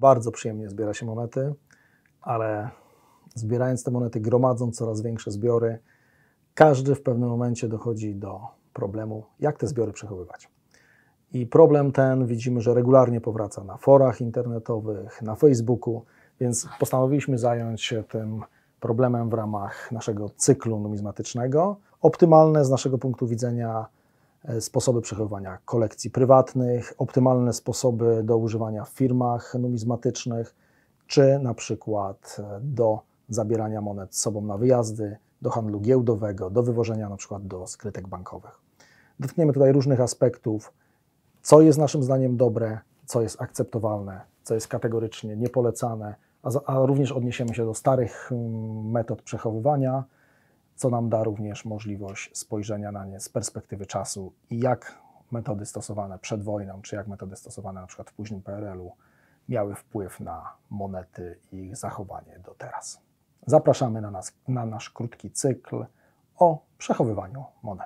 Bardzo przyjemnie zbiera się monety, ale zbierając te monety, gromadząc coraz większe zbiory, każdy w pewnym momencie dochodzi do problemu, jak te zbiory przechowywać. I problem ten widzimy, że regularnie powraca na forach internetowych, na Facebooku, więc postanowiliśmy zająć się tym problemem w ramach naszego cyklu numizmatycznego. Optymalne z naszego punktu widzenia sposoby przechowywania kolekcji prywatnych, optymalne sposoby do używania w firmach numizmatycznych, czy na przykład do zabierania monet z sobą na wyjazdy, do handlu giełdowego, do wywożenia na przykład do skrytek bankowych. Dotkniemy tutaj różnych aspektów, co jest naszym zdaniem dobre, co jest akceptowalne, co jest kategorycznie niepolecane, a również odniesiemy się do starych metod przechowywania, co nam da również możliwość spojrzenia na nie z perspektywy czasu i jak metody stosowane przed wojną, czy jak metody stosowane na przykład w późnym PRL-u miały wpływ na monety i ich zachowanie do teraz. Zapraszamy na nasz krótki cykl o przechowywaniu monet.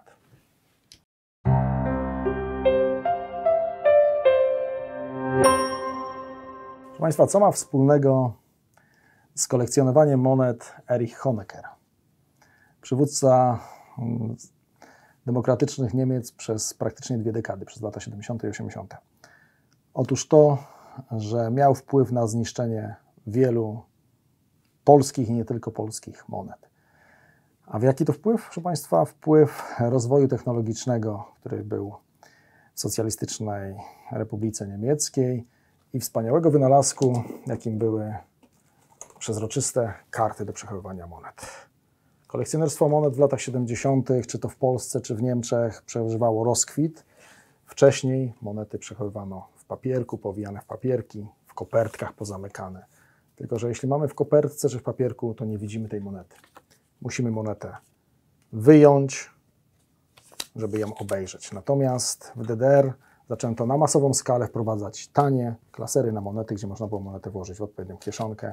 Proszę Państwa, co ma wspólnego z kolekcjonowaniem monet Erich Honecker? Przywódca demokratycznych Niemiec przez praktycznie 2 dekady, przez lata 70. i 80. Otóż to, że miał wpływ na zniszczenie wielu polskich i nie tylko polskich monet. A w jaki to wpływ? Proszę Państwa, wpływ rozwoju technologicznego, który był w Socjalistycznej Republice Niemieckiej i wspaniałego wynalazku, jakim były przezroczyste karty do przechowywania monet. Kolekcjonerstwo monet w latach 70., czy to w Polsce, czy w Niemczech, przeżywało rozkwit. Wcześniej monety przechowywano w papierku, powijane w papierki, w kopertkach pozamykane. Tylko że jeśli mamy w kopertce czy w papierku, to nie widzimy tej monety. Musimy monetę wyjąć, żeby ją obejrzeć. Natomiast w DDR zaczęto na masową skalę wprowadzać tanie klasery na monety, gdzie można było monetę włożyć w odpowiednią kieszonkę,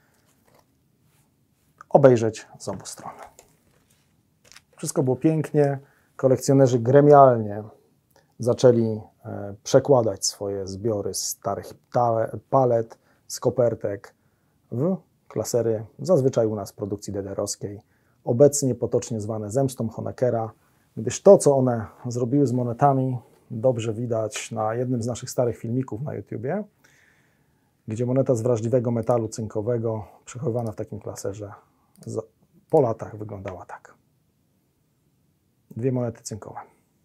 obejrzeć z obu stron. Wszystko było pięknie. Kolekcjonerzy gremialnie zaczęli przekładać swoje zbiory z starych palet, z kopertek w klasery, zazwyczaj u nas w produkcji DDR-owskiej, obecnie potocznie zwane zemstą Honeckera, gdyż to, co one zrobiły z monetami, dobrze widać na jednym z naszych starych filmików na YouTubie, gdzie moneta z wrażliwego metalu cynkowego, przechowywana w takim klaserze, po latach wyglądała tak. 2 monety cynkowe.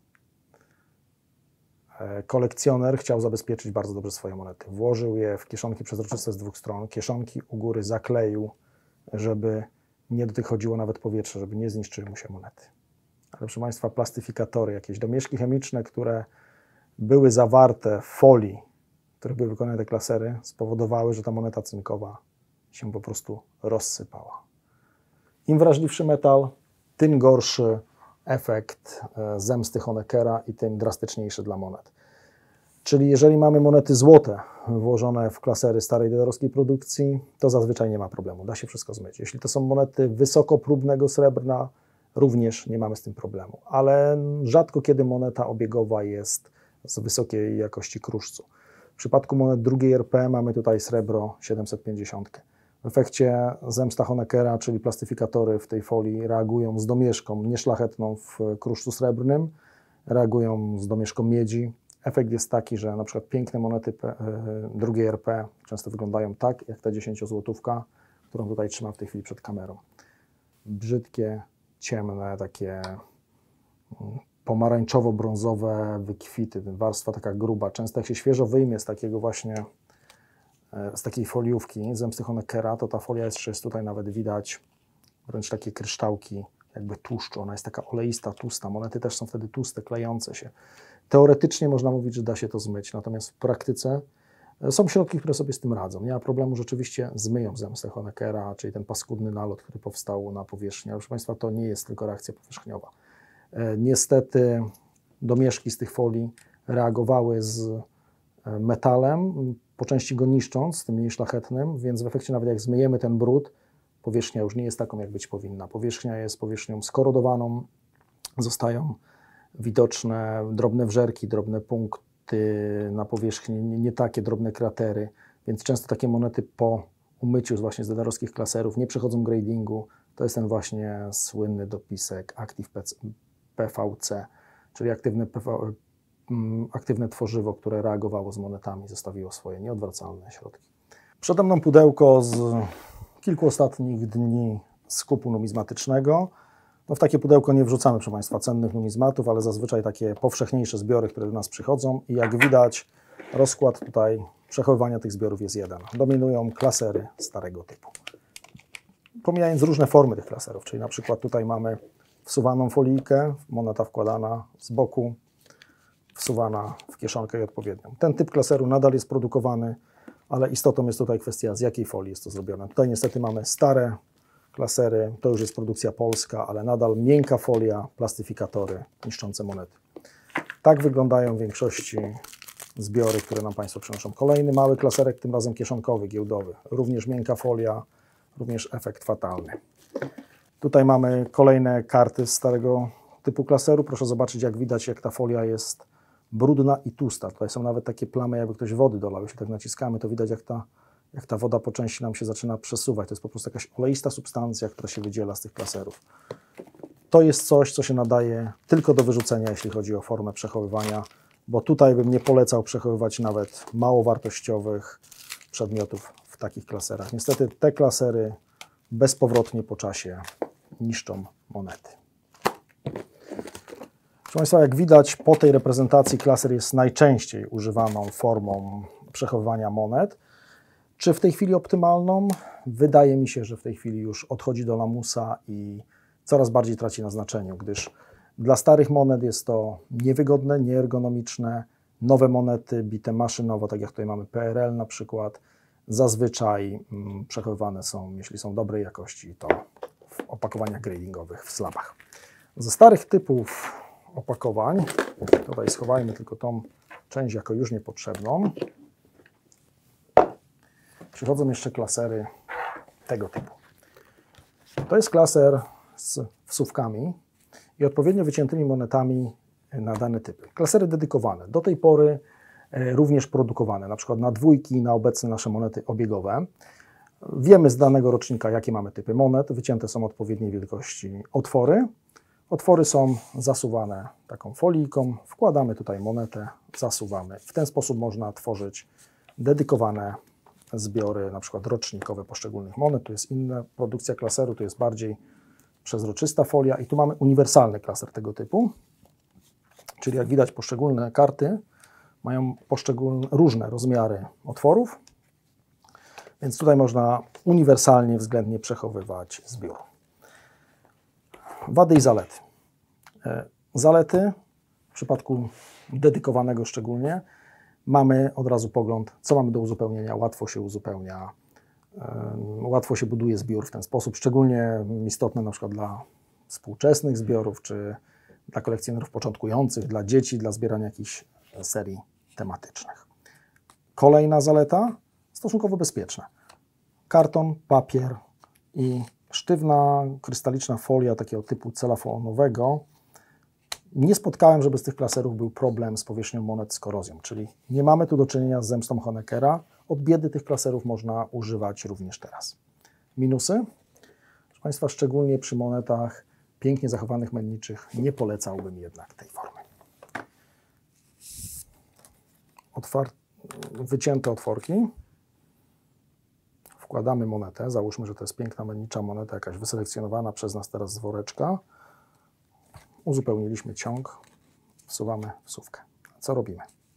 Kolekcjoner chciał zabezpieczyć bardzo dobrze swoje monety. Włożył je w kieszonki przezroczyste z 2 stron. Kieszonki u góry zakleił, żeby nie dochodziło nawet powietrze, żeby nie zniszczyły mu się monety. Ale proszę Państwa, plastyfikatory, jakieś domieszki chemiczne, które były zawarte w folii, w których były wykonane te klasery, spowodowały, że ta moneta cynkowa się po prostu rozsypała. Im wrażliwszy metal, tym gorszy efekt zemsty Honeckera i tym drastyczniejszy dla monet. Czyli jeżeli mamy monety złote włożone w klasery starej DDR-owskiej produkcji, to zazwyczaj nie ma problemu, da się wszystko zmyć. Jeśli to są monety wysokopróbnego srebrna, również nie mamy z tym problemu. Ale rzadko kiedy moneta obiegowa jest z wysokiej jakości kruszcu. W przypadku monet drugiej RP mamy tutaj srebro 750. W efekcie zemsta Honeckera, czyli plastyfikatory w tej folii reagują z domieszką nieszlachetną w kruszcu srebrnym, reagują z domieszką miedzi. Efekt jest taki, że na przykład piękne monety drugiej RP często wyglądają tak, jak ta 10-złotówka, którą tutaj trzymam w tej chwili przed kamerą. Brzydkie, ciemne, takie pomarańczowo-brązowe wykwity, warstwa taka gruba. Często jak się świeżo wyjmie z takiego właśnie z takiej foliówki zemsty Honeckera, to ta folia jeszcze jest tutaj nawet widać wręcz takie kryształki jakby tłuszczu. Ona jest taka oleista, tłusta. Monety też są wtedy tłuste, klejące się. Teoretycznie można mówić, że da się to zmyć, natomiast w praktyce są środki, które sobie z tym radzą. Nie ma problemu, rzeczywiście zmyją zemstę Honeckera, czyli ten paskudny nalot, który powstał na powierzchni. Ale proszę Państwa, to nie jest tylko reakcja powierzchniowa. Niestety domieszki z tych folii reagowały z metalem, po części go niszcząc, tym mniej szlachetnym, więc w efekcie nawet jak zmyjemy ten brud, powierzchnia już nie jest taką, jak być powinna. Powierzchnia jest powierzchnią skorodowaną, zostają widoczne drobne wżerki, drobne punkty na powierzchni, nie takie drobne kratery. więc często takie monety po umyciu właśnie z dealerowskich klaserów nie przechodzą gradingu. To jest ten właśnie słynny dopisek Active PVC, czyli aktywne tworzywo, które reagowało z monetami, zostawiło swoje nieodwracalne środki. Przede mną pudełko z kilku ostatnich dni skupu numizmatycznego. No w takie pudełko nie wrzucamy, proszę Państwa, cennych numizmatów, ale zazwyczaj takie powszechniejsze zbiory, które do nas przychodzą i jak widać rozkład tutaj przechowywania tych zbiorów jest jeden. Dominują klasery starego typu. Pomijając różne formy tych klaserów, czyli na przykład tutaj mamy wsuwaną folijkę, moneta wkładana z boku, wsuwana w kieszonkę i odpowiednią. Ten typ klaseru nadal jest produkowany, ale istotą jest tutaj kwestia, z jakiej folii jest to zrobione. Tutaj niestety mamy stare klasery, to już jest produkcja polska, ale nadal miękka folia, plastyfikatory niszczące monety. Tak wyglądają w większości zbiory, które nam Państwo przynoszą. Kolejny mały klaserek, tym razem kieszonkowy, giełdowy. Również miękka folia, również efekt fatalny. Tutaj mamy kolejne karty z starego typu klaseru. Proszę zobaczyć, jak widać, jak ta folia jest brudna i tłusta. Tutaj są nawet takie plamy, jakby ktoś wody dolał. Jeśli tak naciskamy, to widać, jak ta woda po części nam się zaczyna przesuwać. To jest po prostu jakaś oleista substancja, która się wydziela z tych klaserów. To jest coś, co się nadaje tylko do wyrzucenia, jeśli chodzi o formę przechowywania, bo tutaj bym nie polecał przechowywać nawet mało wartościowych przedmiotów w takich klaserach. Niestety te klasery bezpowrotnie po czasie niszczą monety. Proszę Państwa, jak widać, po tej reprezentacji klaser jest najczęściej używaną formą przechowywania monet. Czy w tej chwili optymalną? Wydaje mi się, że w tej chwili już odchodzi do lamusa i coraz bardziej traci na znaczeniu, gdyż dla starych monet jest to niewygodne, nieergonomiczne. Nowe monety bite maszynowo, tak jak tutaj mamy PRL na przykład, zazwyczaj przechowywane są, jeśli są dobrej jakości, to w opakowaniach gradingowych, w slabach. Ze starych typów opakowań, tutaj schowajmy tylko tą część jako już niepotrzebną, przychodzą jeszcze klasery tego typu. To jest klaser z wsówkami i odpowiednio wyciętymi monetami na dane typy. Klasery dedykowane, do tej pory również produkowane, na przykład na dwójki, na obecne nasze monety obiegowe. Wiemy z danego rocznika, jakie mamy typy monet, wycięte są odpowiedniej wielkości otwory. Otwory są zasuwane taką folijką, wkładamy tutaj monetę, zasuwamy. W ten sposób można tworzyć dedykowane zbiory, na przykład rocznikowe poszczególnych monet. Tu jest inna produkcja klaseru, tu jest bardziej przezroczysta folia i tu mamy uniwersalny klaser tego typu. Czyli jak widać, poszczególne karty mają różne rozmiary otworów, więc tutaj można uniwersalnie względnie przechowywać zbiór. Wady i zalety. Zalety, w przypadku dedykowanego szczególnie, mamy od razu pogląd, co mamy do uzupełnienia, łatwo się uzupełnia, łatwo się buduje zbiór w ten sposób, szczególnie istotne na przykład dla współczesnych zbiorów, czy dla kolekcjonerów początkujących, dla dzieci, dla zbierania jakichś serii tematycznych. Kolejna zaleta, stosunkowo bezpieczna. Karton, papier i sztywna, krystaliczna folia takiego typu celafonowego. Nie spotkałem, żeby z tych klaserów był problem z powierzchnią monet z korozją, czyli nie mamy tu do czynienia z zemstą Honeckera. Od biedy tych klaserów można używać również teraz. Minusy? Proszę Państwa, szczególnie przy monetach pięknie zachowanych menniczych nie polecałbym jednak tej formy. Wycięte otworki. Wkładamy monetę. Załóżmy, że to jest piękna mennicza moneta, jakaś wyselekcjonowana przez nas teraz z woreczka. Uzupełniliśmy ciąg, wsuwamy wsówkę. Co robimy?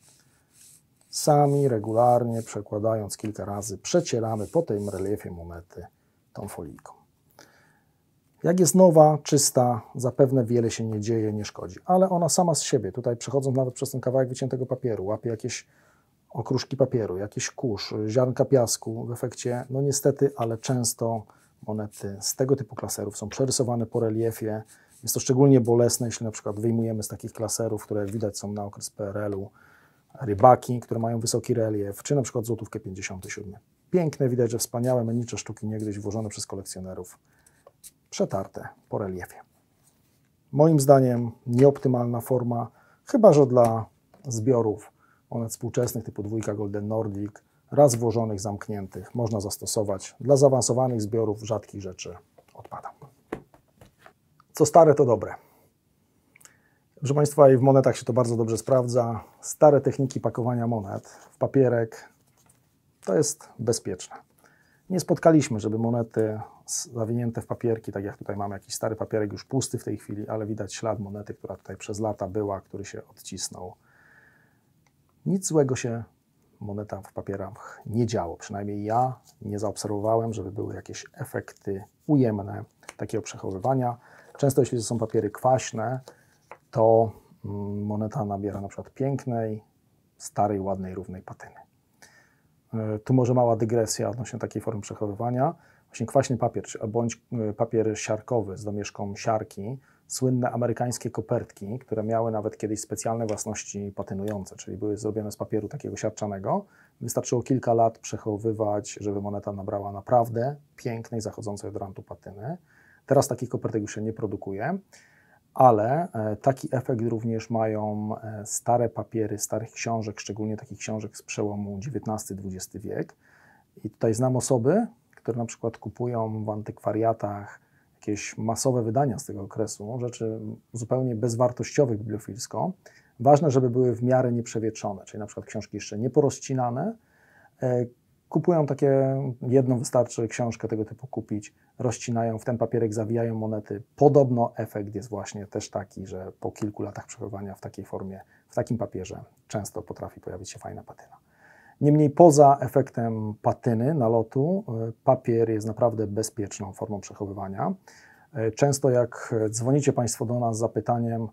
Sami regularnie, przekładając kilka razy, przecieramy po tym reliefie monety tą folijką. Jak jest nowa, czysta, zapewne wiele się nie dzieje, nie szkodzi, ale ona sama z siebie, tutaj przechodząc nawet przez ten kawałek wyciętego papieru, łapie jakieś okruszki papieru, jakiś kurz, ziarnka piasku, w efekcie, no niestety, ale często monety z tego typu klaserów są przerysowane po reliefie. Jest to szczególnie bolesne, jeśli na przykład wyjmujemy z takich klaserów, które jak widać są na okres PRL-u, rybaki, które mają wysoki relief, czy na przykład złotówkę 57. Piękne, widać, że wspaniałe mennicze sztuki niegdyś włożone przez kolekcjonerów, przetarte po reliefie. Moim zdaniem nieoptymalna forma, chyba że dla zbiorów monet współczesnych typu dwójka Golden Nordic, raz włożonych, zamkniętych, można zastosować. Dla zaawansowanych zbiorów rzadkich rzeczy odpada. Co stare, to dobre. Proszę Państwa, i w monetach się to bardzo dobrze sprawdza. Stare techniki pakowania monet w papierek to jest bezpieczne. Nie spotkaliśmy, żeby monety zawinięte w papierki, tak jak tutaj mamy jakiś stary papierek już pusty w tej chwili, ale widać ślad monety, która tutaj przez lata była, który się odcisnął. Nic złego się monetach w papierach nie działo. Przynajmniej ja nie zaobserwowałem, żeby były jakieś efekty ujemne takiego przechowywania. Często jeśli to są papiery kwaśne, to moneta nabiera na przykład pięknej, starej, ładnej, równej patyny. Tu może mała dygresja odnośnie takiej formy przechowywania. Właśnie kwaśny papier, bądź papier siarkowy z domieszką siarki, słynne amerykańskie kopertki, które miały nawet kiedyś specjalne własności patynujące, czyli były zrobione z papieru takiego siarczanego. Wystarczyło kilka lat przechowywać, żeby moneta nabrała naprawdę pięknej, zachodzącej od rantu patyny. Teraz takich kopertek już się nie produkuje, ale taki efekt również mają stare papiery, starych książek, szczególnie takich książek z przełomu XIX-XX wiek. I tutaj znam osoby, które na przykład kupują w antykwariatach jakieś masowe wydania z tego okresu, rzeczy zupełnie bezwartościowe bibliofilsko. Ważne, żeby były w miarę nieprzewietrzone, czyli na przykład książki jeszcze nie porozcinane. Kupują takie, jedną wystarczy książkę tego typu kupić, rozcinają, w ten papierek zawijają monety. Podobno efekt jest właśnie też taki, że po kilku latach przechowywania w takiej formie, w takim papierze często potrafi pojawić się fajna patyna. Niemniej poza efektem patyny, nalotu, papier jest naprawdę bezpieczną formą przechowywania. Często jak dzwonicie Państwo do nas z zapytaniem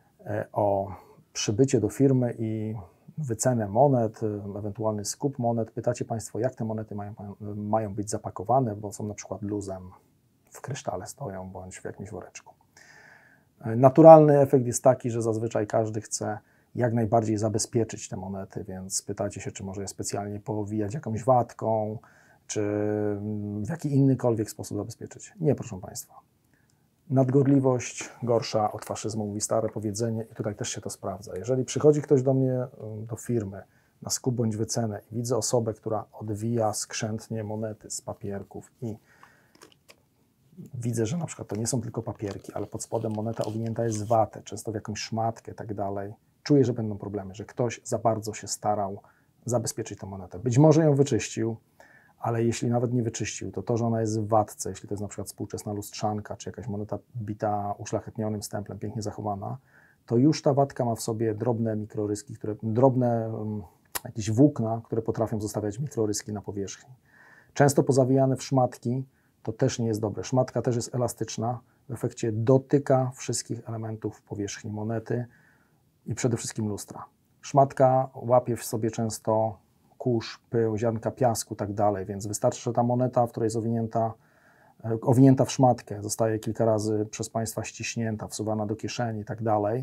o przybycie do firmy i wycenę monet, ewentualny skup monet, pytacie Państwo, jak te monety mają być zapakowane, bo są na przykład luzem w krysztale stoją, bądź w jakimś woreczku. Naturalny efekt jest taki, że zazwyczaj każdy chce jak najbardziej zabezpieczyć te monety, więc pytacie się, czy może je specjalnie powijać jakąś watką, czy w jaki innykolwiek sposób zabezpieczyć. Nie, proszę Państwa. Nadgorliwość gorsza od faszyzmu, mówi stare powiedzenie i tutaj też się to sprawdza. Jeżeli przychodzi ktoś do mnie, do firmy, na skup bądź wycenę i widzę osobę, która odwija skrzętnie monety z papierków i widzę, że na przykład to nie są tylko papierki, ale pod spodem moneta owinięta jest w watę, często w jakąś szmatkę i tak dalej, czuję, że będą problemy, że ktoś za bardzo się starał zabezpieczyć tę monetę. Być może ją wyczyścił, ale jeśli nawet nie wyczyścił, to to, że ona jest w watce, jeśli to jest na przykład współczesna lustrzanka, czy jakaś moneta bita uszlachetnionym stemplem, pięknie zachowana, to już ta watka ma w sobie drobne mikroryski, drobne jakieś włókna, które potrafią zostawiać mikroryski na powierzchni. Często pozawijane w szmatki, to też nie jest dobre. Szmatka też jest elastyczna, w efekcie dotyka wszystkich elementów powierzchni monety i przede wszystkim lustra. Szmatka łapie w sobie często kurz, pył, ziarnka piasku, tak dalej, więc wystarczy, że ta moneta, w której jest owinięta w szmatkę, zostaje kilka razy przez Państwa ściśnięta, wsuwana do kieszeni i tak dalej.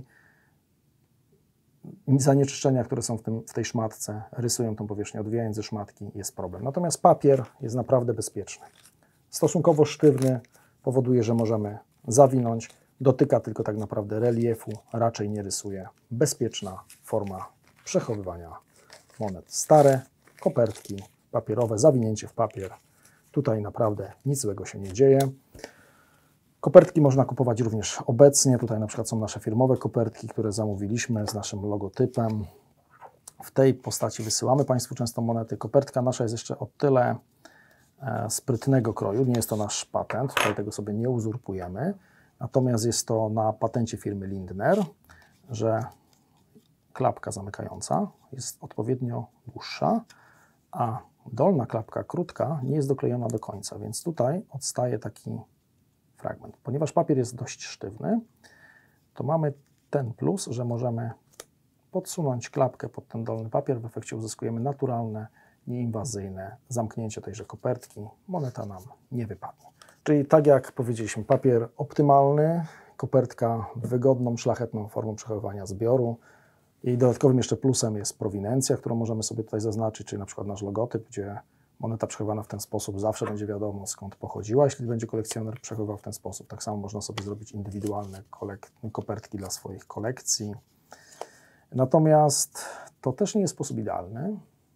Zanieczyszczenia, które są w tej szmatce, rysują tą powierzchnię, odwijając ze szmatki, jest problem. Natomiast papier jest naprawdę bezpieczny. Stosunkowo sztywny, powoduje, że możemy zawinąć, dotyka tylko tak naprawdę reliefu, raczej nie rysuje. Bezpieczna forma przechowywania monet. Stare kopertki papierowe, zawinięcie w papier. Tutaj naprawdę nic złego się nie dzieje. Kopertki można kupować również obecnie. Tutaj na przykład są nasze firmowe kopertki, które zamówiliśmy z naszym logotypem. W tej postaci wysyłamy Państwu często monety. Kopertka nasza jest jeszcze o tyle sprytnego kroju. Nie jest to nasz patent, tutaj tego sobie nie uzurpujemy. Natomiast jest to na patencie firmy Lindner, że klapka zamykająca jest odpowiednio dłuższa, a dolna klapka krótka nie jest doklejona do końca, więc tutaj odstaje taki fragment. Ponieważ papier jest dość sztywny, to mamy ten plus, że możemy podsunąć klapkę pod ten dolny papier, w efekcie uzyskujemy naturalne, nieinwazyjne zamknięcie tejże kopertki. Moneta nam nie wypadnie. Czyli tak jak powiedzieliśmy, papier optymalny, kopertka wygodną, szlachetną formą przechowywania zbioru. Jej dodatkowym jeszcze plusem jest prowinencja, którą możemy sobie tutaj zaznaczyć, czyli na przykład nasz logotyp, gdzie moneta przechowywana w ten sposób zawsze będzie wiadomo, skąd pochodziła, jeśli będzie kolekcjoner przechowywał w ten sposób. Tak samo można sobie zrobić indywidualne kopertki dla swoich kolekcji. Natomiast to też nie jest sposób idealny,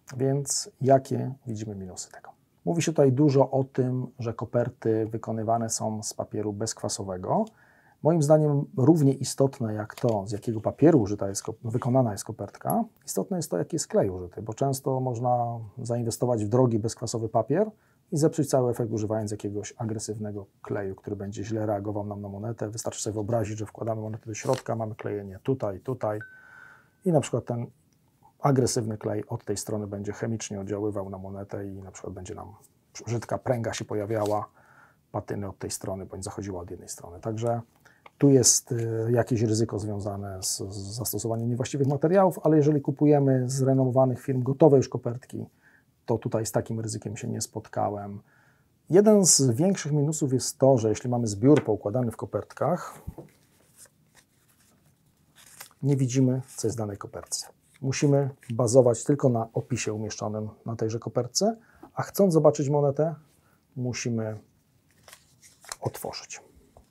Więc jakie widzimy minusy tego? Mówi się tutaj dużo o tym, że koperty wykonywane są z papieru bezkwasowego. Moim zdaniem równie istotne jak to, z jakiego papieru wykonana jest kopertka, istotne jest to, jaki jest klej użyty, bo często można zainwestować w drogi bezkwasowy papier i zepsuć cały efekt używając jakiegoś agresywnego kleju, który będzie źle reagował nam na monetę. Wystarczy sobie wyobrazić, że wkładamy monetę do środka, mamy klejenie tutaj, tutaj i na przykład ten agresywny klej od tej strony będzie chemicznie oddziaływał na monetę i na przykład będzie nam brzydka pręga się pojawiała, patyny od tej strony, bądź zachodziła od jednej strony. Także tu jest jakieś ryzyko związane z zastosowaniem niewłaściwych materiałów, ale jeżeli kupujemy z renomowanych firm gotowe już kopertki, to tutaj z takim ryzykiem się nie spotkałem. Jeden z większych minusów jest to, że jeśli mamy zbiór poukładany w kopertkach, nie widzimy, co jest w danej kopertce. Musimy bazować tylko na opisie umieszczonym na tejże kopertce, a chcąc zobaczyć monetę, musimy otworzyć.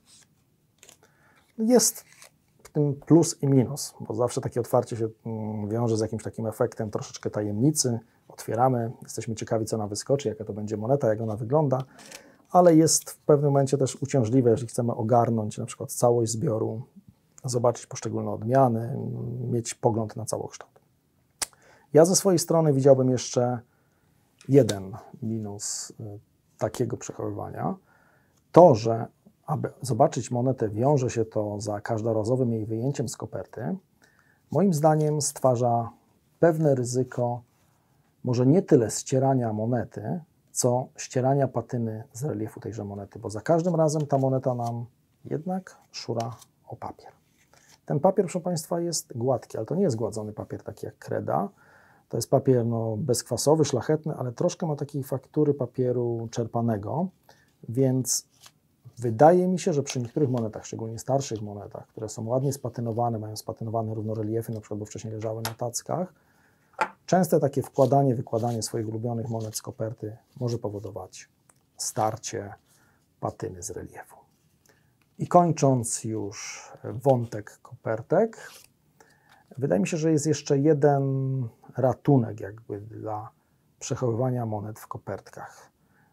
Jest w tym plus i minus, bo zawsze takie otwarcie się wiąże z jakimś takim efektem troszeczkę tajemnicy. Otwieramy, jesteśmy ciekawi, co nam wyskoczy, jaka to będzie moneta, jak ona wygląda, ale jest w pewnym momencie też uciążliwe, jeżeli chcemy ogarnąć na przykład całość zbioru, zobaczyć poszczególne odmiany, mieć pogląd na całokształt. Ja ze swojej strony widziałbym jeszcze jeden minus takiego przechowywania. To, że aby zobaczyć monetę, wiąże się to za każdorazowym jej wyjęciem z koperty, moim zdaniem stwarza pewne ryzyko, może nie tyle ścierania monety, co ścierania patyny z reliefu tejże monety, bo za każdym razem ta moneta nam jednak szura o papier. Ten papier, proszę Państwa, jest gładki, ale to nie jest gładzony papier taki jak kreda. To jest papier bezkwasowy, szlachetny, ale troszkę ma takiej faktury papieru czerpanego, więc wydaje mi się, że przy niektórych monetach, szczególnie starszych monetach, które są ładnie spatynowane, mają spatynowane równoreliefy, na przykład bo wcześniej leżały na tackach, częste takie wkładanie, wykładanie swoich ulubionych monet z koperty może powodować starcie patyny z reliefu. I kończąc już wątek kopertek, wydaje mi się, że jest jeszcze jeden ratunek jakby dla przechowywania monet w kopertkach.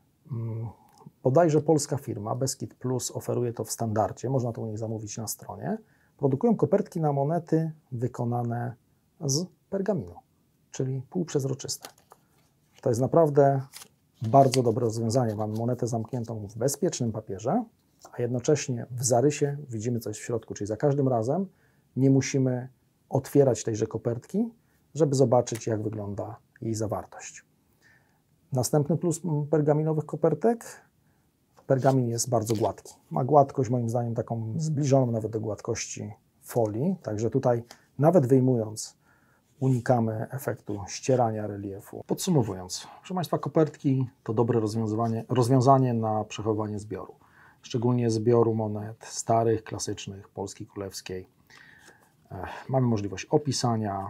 Bodajże polska firma Beskid Plus oferuje to w standardzie, można to u nich zamówić na stronie. Produkują kopertki na monety wykonane z pergaminu, czyli półprzezroczyste. To jest naprawdę bardzo dobre rozwiązanie. Mamy monetę zamkniętą w bezpiecznym papierze, a jednocześnie w zarysie widzimy coś w środku, czyli za każdym razem nie musimy otwierać tejże kopertki, żeby zobaczyć, jak wygląda jej zawartość. Następny plus pergaminowych kopertek. Pergamin jest bardzo gładki. Ma gładkość moim zdaniem taką zbliżoną nawet do gładkości folii, także tutaj nawet wyjmując unikamy efektu ścierania reliefu. Podsumowując, proszę Państwa, kopertki to dobre rozwiązanie na przechowywanie zbioru. Szczególnie zbioru monet starych, klasycznych, Polski Królewskiej. Mamy możliwość opisania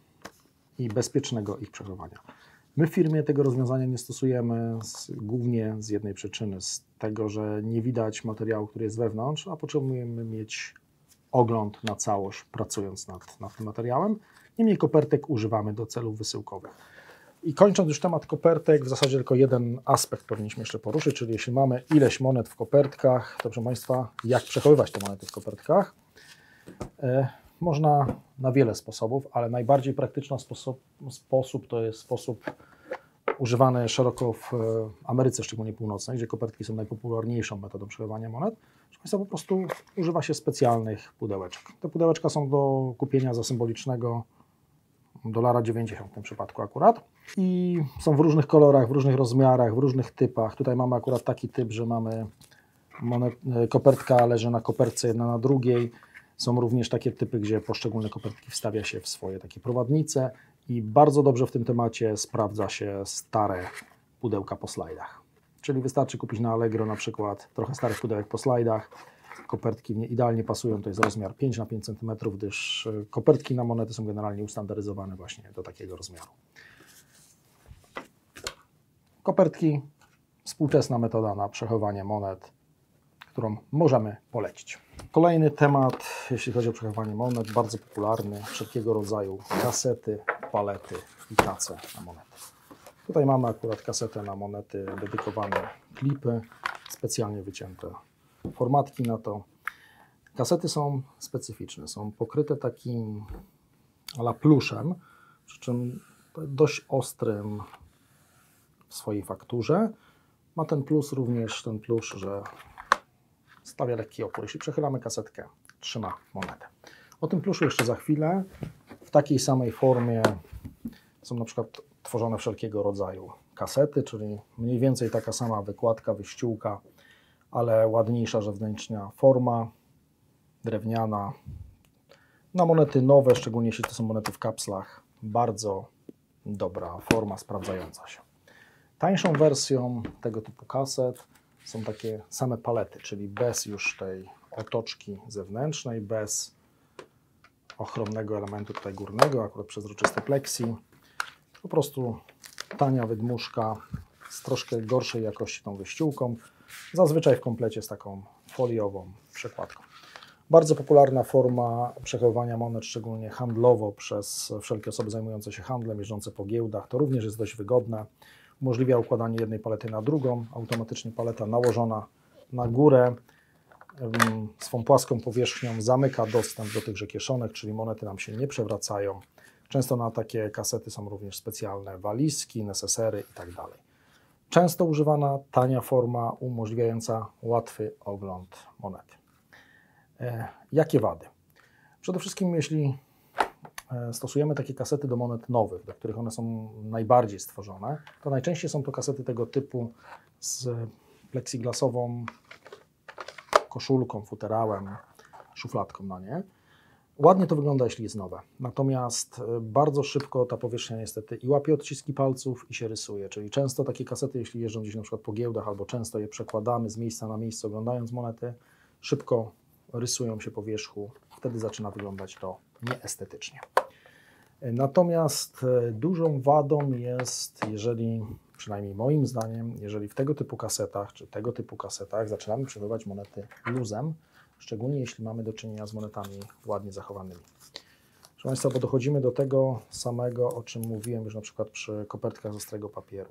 i bezpiecznego ich przechowywania. My w firmie tego rozwiązania nie stosujemy głównie z jednej przyczyny, z tego, że nie widać materiału, który jest wewnątrz, a potrzebujemy mieć ogląd na całość, pracując nad tym materiałem. Niemniej kopertek używamy do celów wysyłkowych. I kończąc już temat kopertek, w zasadzie tylko jeden aspekt powinniśmy jeszcze poruszyć, czyli jeśli mamy ileś monet w kopertkach, to proszę Państwa, jak przechowywać te monety w kopertkach? Można na wiele sposobów, ale najbardziej praktyczny sposób to jest sposób używany szeroko w Ameryce, szczególnie północnej, gdzie kopertki są najpopularniejszą metodą przechowywania monet. Proszę Państwa, po prostu używa się specjalnych pudełeczek. Te pudełeczka są do kupienia za symbolicznego $1,90 w tym przypadku akurat. I są w różnych kolorach, w różnych rozmiarach, w różnych typach. Tutaj mamy akurat taki typ, że mamy kopertka leży na kopertce jedna na drugiej. Są również takie typy, gdzie poszczególne kopertki wstawia się w swoje takie prowadnice i bardzo dobrze w tym temacie sprawdza się stare pudełka po slajdach. Czyli wystarczy kupić na Allegro na przykład trochę starych pudełek po slajdach. Kopertki w nie idealnie pasują, to jest rozmiar 5 na 5 cm, gdyż kopertki na monety są generalnie ustandaryzowane właśnie do takiego rozmiaru. Kopertki, współczesna metoda na przechowywanie monet, którą możemy polecić. Kolejny temat, jeśli chodzi o przechowywanie monet, bardzo popularny, wszelkiego rodzaju kasety, palety i tace na monety. Tutaj mamy akurat kasetę na monety, dedykowane klipy, specjalnie wycięte formatki na to. Kasety są specyficzne, są pokryte takim a la pluszem, przy czym dość ostrym w swojej fakturze. Ma ten plus również ten plusz, że stawia lekki opór. Jeśli przechylamy kasetkę, trzyma monetę. O tym pluszu jeszcze za chwilę. W takiej samej formie są na przykład tworzone wszelkiego rodzaju kasety, czyli mniej więcej taka sama wykładka, wyściółka, ale ładniejsza zewnętrzna forma, drewniana. Na monety nowe, szczególnie jeśli to są monety w kapslach, bardzo dobra forma, sprawdzająca się. Tańszą wersją tego typu kaset są takie same palety, czyli bez już tej otoczki zewnętrznej, bez ochronnego elementu tutaj górnego, akurat przezroczyste plexi. Po prostu tania wydmuszka z troszkę gorszej jakości tą wyściółką, zazwyczaj w komplecie z taką foliową przekładką. Bardzo popularna forma przechowywania monet, szczególnie handlowo przez wszelkie osoby zajmujące się handlem, jeżdżące po giełdach. To również jest dość wygodne. Umożliwia układanie jednej palety na drugą. Automatycznie paleta nałożona na górę swą płaską powierzchnią zamyka dostęp do tychże kieszonek, czyli monety nam się nie przewracają. Często na takie kasety są również specjalne walizki, nesesery itd. Często używana tania forma umożliwiająca łatwy ogląd monety. Jakie wady? Przede wszystkim jeśli stosujemy takie kasety do monet nowych, do których one są najbardziej stworzone, to najczęściej są to kasety tego typu z plexiglasową koszulką, futerałem, szufladką na nie. Ładnie to wygląda, jeśli jest nowe. Natomiast bardzo szybko ta powierzchnia niestety i łapie odciski palców i się rysuje. Czyli często takie kasety, jeśli jeżdżą gdzieś na przykład po giełdach, albo często je przekładamy z miejsca na miejsce, oglądając monety, szybko rysują się po wierzchu. Wtedy zaczyna wyglądać to nieestetycznie. Natomiast dużą wadą jest, jeżeli, przynajmniej moim zdaniem, jeżeli w tego typu kasetach, czy tego typu kasetach zaczynamy przechowywać monety luzem, szczególnie jeśli mamy do czynienia z monetami ładnie zachowanymi. Proszę Państwa, bo dochodzimy do tego samego, o czym mówiłem już na przykład przy kopertkach z ostrego papieru.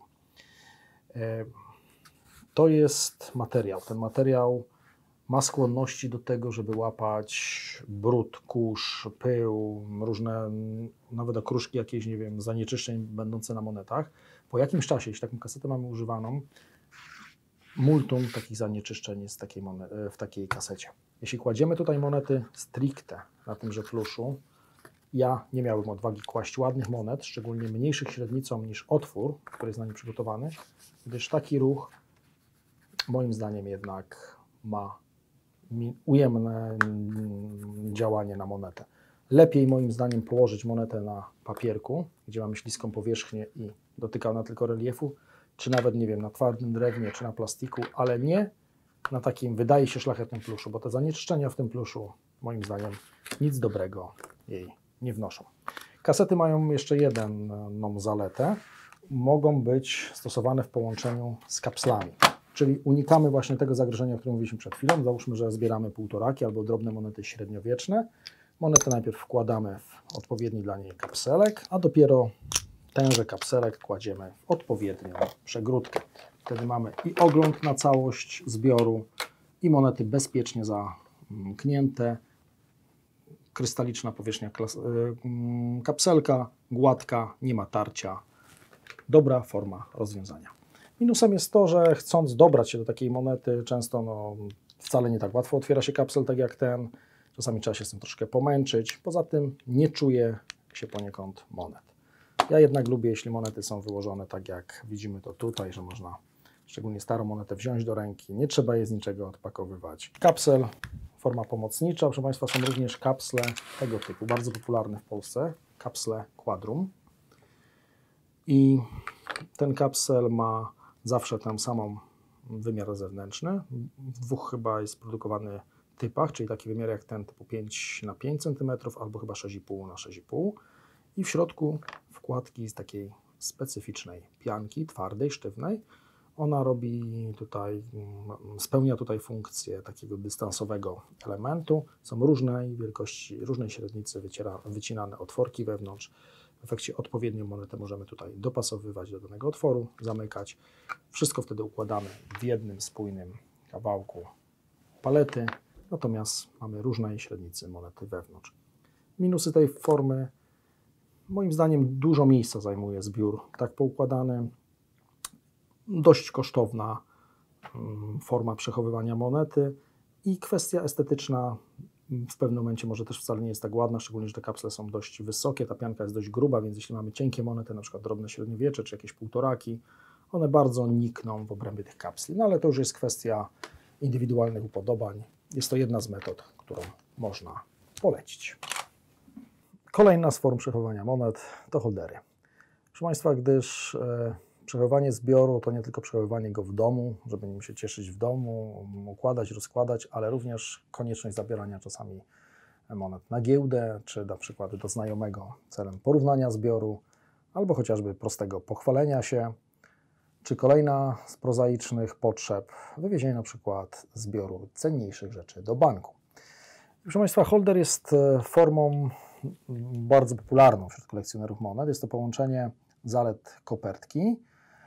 To jest materiał. Ten materiał ma skłonności do tego, żeby łapać brud, kurz, pył, różne, nawet okruszki jakieś, nie wiem, zanieczyszczeń będące na monetach. Po jakimś czasie, jeśli taką kasetę mamy używaną, multum takich zanieczyszczeń jest w takiej kasecie. Jeśli kładziemy tutaj monety stricte na tymże pluszu, ja nie miałbym odwagi kłaść ładnych monet, szczególnie mniejszych średnicą niż otwór, który jest na nim przygotowany, gdyż taki ruch moim zdaniem jednak ma ujemne działanie na monetę. Lepiej moim zdaniem położyć monetę na papierku, gdzie mamy śliską powierzchnię i dotyka ona tylko reliefu, czy nawet, nie wiem, na twardym drewnie, czy na plastiku, ale nie na takim, wydaje się, szlachetnym pluszu, bo te zanieczyszczenia w tym pluszu, moim zdaniem, nic dobrego jej nie wnoszą. Kasety mają jeszcze jedną zaletę. Mogą być stosowane w połączeniu z kapslami, czyli unikamy właśnie tego zagrożenia, o którym mówiliśmy przed chwilą. Załóżmy, że zbieramy półtoraki albo drobne monety średniowieczne. Monetę najpierw wkładamy w odpowiedni dla niej kapselek, a dopiero tenże kapselek kładziemy w odpowiednią przegródkę. Wtedy mamy i ogląd na całość zbioru, i monety bezpiecznie zamknięte, krystaliczna powierzchnia kapselka, gładka, nie ma tarcia. Dobra forma rozwiązania. Minusem jest to, że chcąc dobrać się do takiej monety, często wcale nie tak łatwo otwiera się kapsel, tak jak ten. Czasami trzeba się z tym troszkę pomęczyć. Poza tym nie czuje się poniekąd monet. Ja jednak lubię, jeśli monety są wyłożone tak, jak widzimy to tutaj, że można szczególnie starą monetę wziąć do ręki. Nie trzeba je z niczego odpakowywać. Kapsel, forma pomocnicza. Proszę Państwa, są również kapsle tego typu, bardzo popularne w Polsce. Kapsle Quadrum. I ten kapsel ma zawsze ten sam wymiar zewnętrzny. W dwóch chyba jest produkowany typach, czyli taki wymiar jak ten, typu 5 na 5 cm albo chyba 6,5 na 6,5. I w środku wkładki z takiej specyficznej pianki, twardej, sztywnej. Ona spełnia tutaj funkcję takiego dystansowego elementu. Są różnej wielkości, różnej średnicy wycinane otworki wewnątrz. W efekcie odpowiednią monetę możemy tutaj dopasowywać do danego otworu, zamykać. Wszystko wtedy układamy w jednym spójnym kawałku palety, natomiast mamy różnej średnicy monety wewnątrz. Minusy tej formy, moim zdaniem dużo miejsca zajmuje zbiór tak poukładany, dość kosztowna forma przechowywania monety i kwestia estetyczna w pewnym momencie może też wcale nie jest tak ładna, szczególnie, że te kapsle są dość wysokie, ta pianka jest dość gruba, więc jeśli mamy cienkie monety, na przykład drobne średniowiecze czy jakieś półtoraki, one bardzo nikną w obrębie tych kapsli, no ale to już jest kwestia indywidualnych upodobań. Jest to jedna z metod, którą można polecić. Kolejna z form przechowywania monet to holdery. Proszę Państwa, gdyż przechowywanie zbioru to nie tylko przechowywanie go w domu, żeby nim się cieszyć w domu, układać, rozkładać, ale również konieczność zabierania czasami monet na giełdę, czy na przykład do znajomego celem porównania zbioru, albo chociażby prostego pochwalenia się, czy kolejna z prozaicznych potrzeb, wywiezienie na przykład zbioru cenniejszych rzeczy do banku. Proszę Państwa, holder jest formą bardzo popularną wśród kolekcjonerów monet. Jest to połączenie zalet kopertki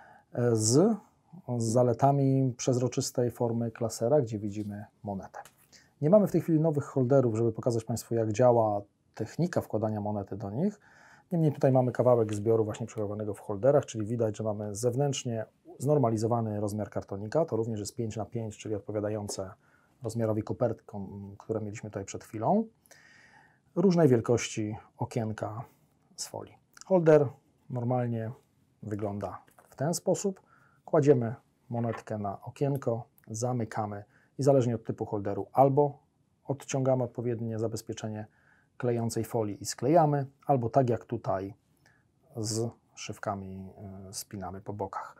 z zaletami przezroczystej formy klasera, gdzie widzimy monetę. Nie mamy w tej chwili nowych holderów, żeby pokazać Państwu, jak działa technika wkładania monety do nich. Niemniej tutaj mamy kawałek zbioru właśnie przechowanego w holderach, czyli widać, że mamy zewnętrznie znormalizowany rozmiar kartonika. To również jest 5×5, czyli odpowiadające rozmiarowi kopertkom, które mieliśmy tutaj przed chwilą. Różnej wielkości okienka z folii. Holder normalnie wygląda w ten sposób. Kładziemy monetkę na okienko, zamykamy i zależnie od typu holderu albo odciągamy odpowiednie zabezpieczenie klejącej folii i sklejamy, albo tak jak tutaj z szywkami spinamy po bokach.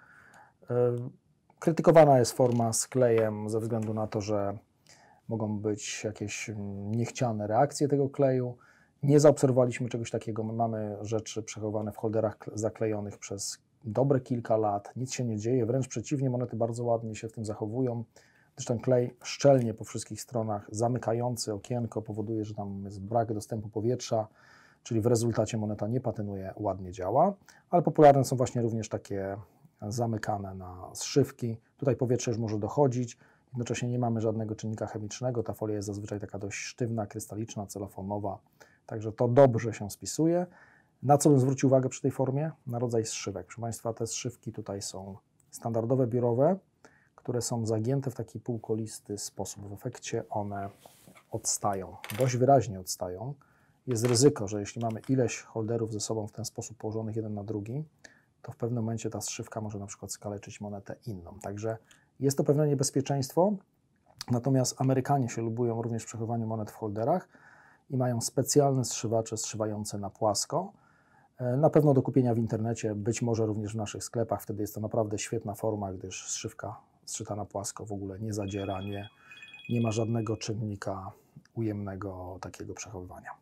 Krytykowana jest forma z klejem ze względu na to, że mogą być jakieś niechciane reakcje tego kleju. Nie zaobserwowaliśmy czegoś takiego. My mamy rzeczy przechowane w holderach zaklejonych przez dobre kilka lat. Nic się nie dzieje, wręcz przeciwnie, monety bardzo ładnie się w tym zachowują. Gdyż ten klej szczelnie po wszystkich stronach, zamykający okienko, powoduje, że tam jest brak dostępu powietrza, czyli w rezultacie moneta nie patynuje, ładnie działa. Ale popularne są właśnie również takie zamykane na zszywki. Tutaj powietrze już może dochodzić. Jednocześnie nie mamy żadnego czynnika chemicznego. Ta folia jest zazwyczaj taka dość sztywna, krystaliczna, celofonowa. Także to dobrze się spisuje. Na co bym zwrócił uwagę przy tej formie? Na rodzaj zszywek. Proszę Państwa, te zszywki tutaj są standardowe, biurowe, które są zagięte w taki półkolisty sposób. W efekcie one odstają, dość wyraźnie odstają. Jest ryzyko, że jeśli mamy ileś holderów ze sobą w ten sposób położonych jeden na drugi, to w pewnym momencie ta zszywka może na przykład skaleczyć monetę inną. Także jest to pewne niebezpieczeństwo, natomiast Amerykanie się lubują również przechowywanie monet w holderach i mają specjalne zszywacze zszywające na płasko. Na pewno do kupienia w internecie, być może również w naszych sklepach. Wtedy jest to naprawdę świetna forma, gdyż zszywka zszyta na płasko w ogóle nie zadziera, nie ma żadnego czynnika ujemnego takiego przechowywania.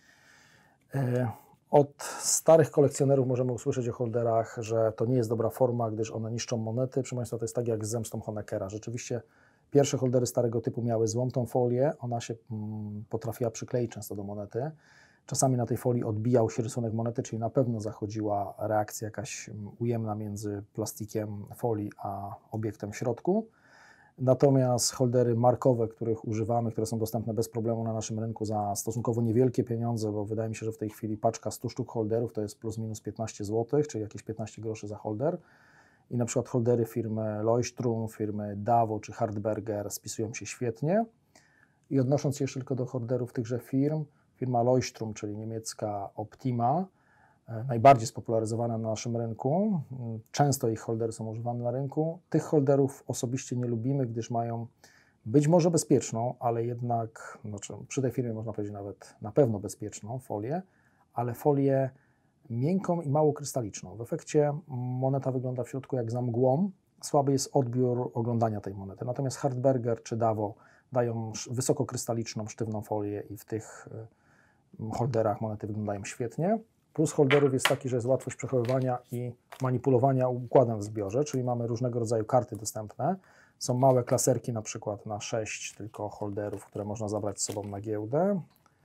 Od starych kolekcjonerów możemy usłyszeć o holderach, że to nie jest dobra forma, gdyż one niszczą monety. Proszę Państwa, to jest tak jak z zemstą Honeckera. Rzeczywiście pierwsze holdery starego typu miały złą tą folię, ona się potrafiła przykleić często do monety. Czasami na tej folii odbijał się rysunek monety, czyli na pewno zachodziła reakcja jakaś ujemna między plastikiem folii a obiektem w środku. Natomiast holdery markowe, których używamy, które są dostępne bez problemu na naszym rynku za stosunkowo niewielkie pieniądze, bo wydaje mi się, że w tej chwili paczka 100 sztuk holderów to jest plus minus 15 zł, czyli jakieś 15 groszy za holder. I na przykład holdery firmy Leuchtturm, firmy Davo czy Hartberger spisują się świetnie. I odnosząc się jeszcze tylko do holderów tychże firm, firma Leuchtturm, czyli niemiecka Optima, najbardziej spopularyzowana na naszym rynku. Często ich holdery są używane na rynku. Tych holderów osobiście nie lubimy, gdyż mają być może bezpieczną, ale jednak, znaczy przy tej firmie można powiedzieć nawet na pewno bezpieczną folię, ale folię miękką i mało krystaliczną. W efekcie moneta wygląda w środku jak za mgłą. Słaby jest odbiór oglądania tej monety. Natomiast Hartberger czy Davo dają wysokokrystaliczną, sztywną folię i w tych holderach monety wyglądają świetnie. Plus holderów jest taki, że jest łatwość przechowywania i manipulowania układem w zbiorze, czyli mamy różnego rodzaju karty dostępne. Są małe klaserki, na przykład na 6 tylko holderów, które można zabrać z sobą na giełdę.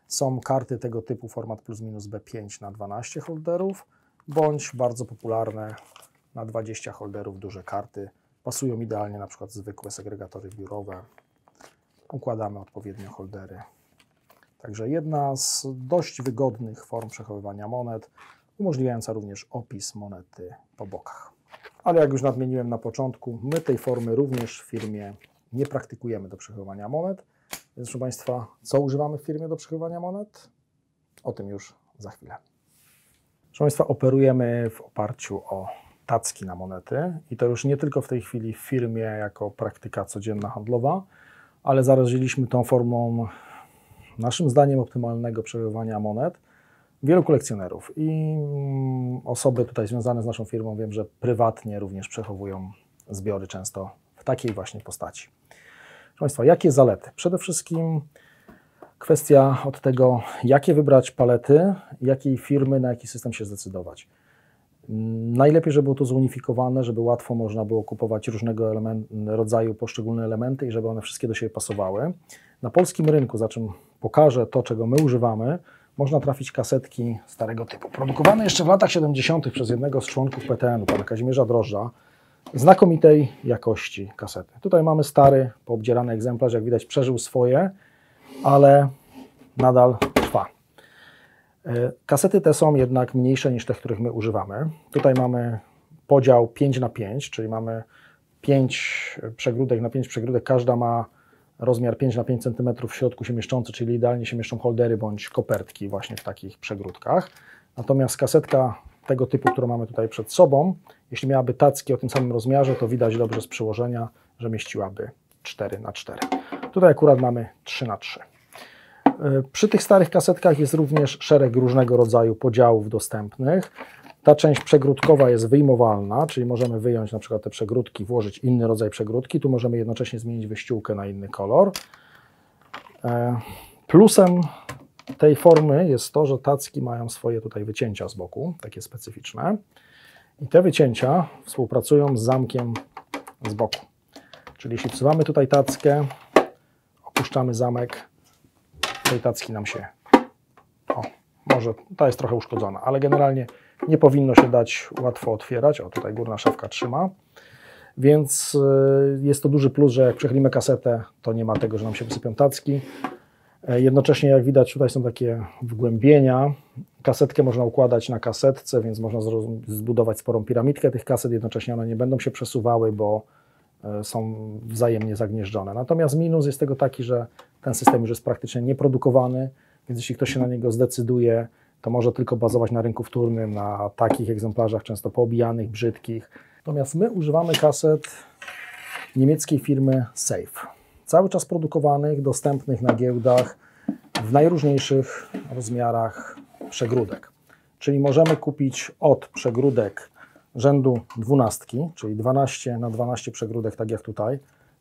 Są karty tego typu, format plus minus B5 na 12 holderów, bądź bardzo popularne na 20 holderów duże karty. Pasują idealnie na przykład zwykłe segregatory biurowe. Układamy odpowiednio holdery. Także jedna z dość wygodnych form przechowywania monet, umożliwiająca również opis monety po bokach. Ale jak już nadmieniłem na początku, my tej formy również w firmie nie praktykujemy do przechowywania monet. Więc proszę Państwa, co używamy w firmie do przechowywania monet? O tym już za chwilę. Proszę Państwa, operujemy w oparciu o tacki na monety i to już nie tylko w tej chwili w firmie jako praktyka codzienna handlowa, ale zaraziliśmy tą formą naszym zdaniem optymalnego przechowywania monet wielu kolekcjonerów i osoby tutaj związane z naszą firmą wiem, że prywatnie również przechowują zbiory często w takiej właśnie postaci. Proszę Państwa, jakie zalety? Przede wszystkim kwestia od tego, jakie wybrać palety, jakiej firmy, na jaki system się zdecydować. Najlepiej, żeby było to zunifikowane, żeby łatwo można było kupować różnego rodzaju poszczególne elementy i żeby one wszystkie do siebie pasowały. Na polskim rynku, za czym pokażę to, czego my używamy, można trafić kasetki starego typu. Produkowane jeszcze w latach 70. przez jednego z członków PTN-u, pana Kazimierza Drożdża, znakomitej jakości kasety. Tutaj mamy stary, poobdzierany egzemplarz, jak widać przeżył swoje, ale nadal trwa. Kasety te są jednak mniejsze niż te, których my używamy. Tutaj mamy podział 5×5, czyli mamy 5 przegródek na 5 przegródek. Każda ma rozmiar 5×5 cm w środku się mieszczący, czyli idealnie się mieszczą holdery bądź kopertki właśnie w takich przegródkach. Natomiast kasetka tego typu, którą mamy tutaj przed sobą, jeśli miałaby tacki o tym samym rozmiarze, to widać dobrze z przełożenia, że mieściłaby 4×4. Tutaj akurat mamy 3×3. Przy tych starych kasetkach jest również szereg różnego rodzaju podziałów dostępnych. Ta część przegródkowa jest wyjmowalna, czyli możemy wyjąć na przykład te przegródki, włożyć inny rodzaj przegródki. Tu możemy jednocześnie zmienić wyściółkę na inny kolor. Plusem tej formy jest to, że tacki mają swoje tutaj wycięcia z boku, takie specyficzne. I te wycięcia współpracują z zamkiem z boku. Czyli jeśli wsuwamy tutaj tackę, opuszczamy zamek, tej tacki nam się, może ta jest trochę uszkodzona, ale generalnie nie powinno się dać łatwo otwierać. O, tutaj górna szafka trzyma, więc jest to duży plus, że jak przechylimy kasetę, to nie ma tego, że nam się wysypią tacki. Jednocześnie, jak widać, tutaj są takie wgłębienia. Kasetkę można układać na kasetce, więc można zbudować sporą piramidkę tych kaset. Jednocześnie one nie będą się przesuwały, bo są wzajemnie zagnieżdżone. Natomiast minus jest tego taki, że ten system już jest praktycznie nieprodukowany, więc jeśli ktoś się na niego zdecyduje, to może tylko bazować na rynku wtórnym, na takich egzemplarzach często poobijanych, brzydkich. Natomiast my używamy kaset niemieckiej firmy Safe. Cały czas produkowanych, dostępnych na giełdach w najróżniejszych rozmiarach przegródek. Czyli możemy kupić od przegródek rzędu 12, czyli 12×12 przegródek, tak jak tutaj,